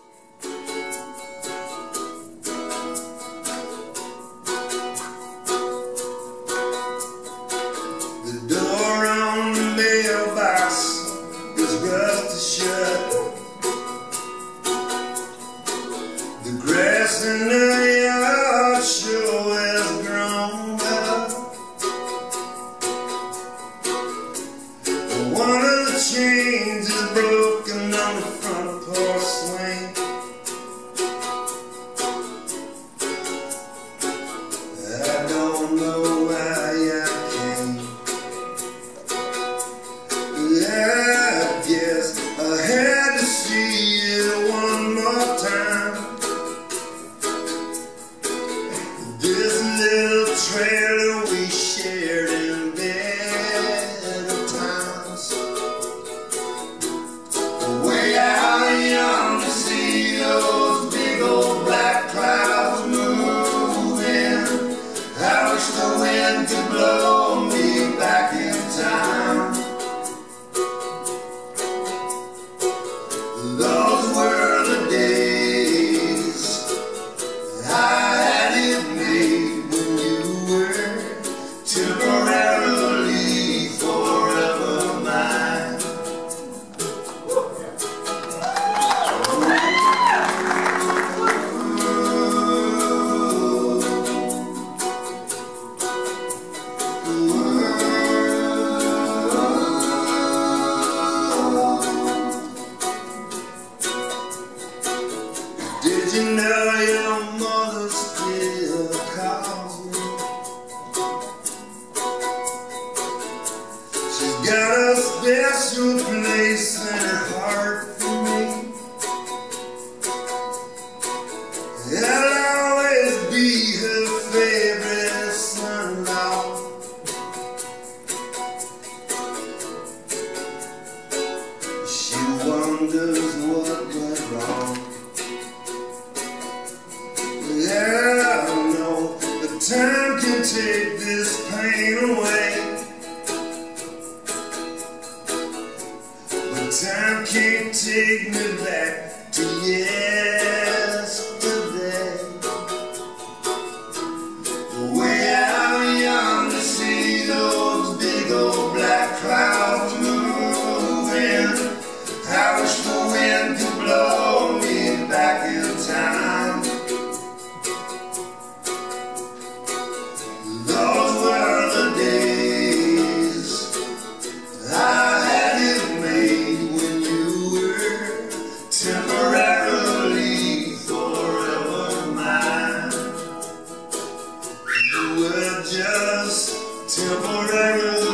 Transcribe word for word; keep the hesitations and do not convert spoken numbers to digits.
In the yard sure has grown up. One of the chains is broken on the front porch swing. I don't know why I came. I guess I had to see it one more time. This little trailer we shared in better times. Way out young to see those big old black clouds moving. I wish the wind could blow me back in time. Those were the days I temporarily forever mine. Did you know your mother still calls me? She's got a special place in her heart for me. I'll always be her favorite son-in-law. She wonders what went wrong. Yeah, I know the time can take this pain away. Time can't take me back to yesterday. Way out young to see those big old black clouds moving. I wish the wind could blow me back in time. Those were the days I had it made. Temporarily forever mine. You were just temporarily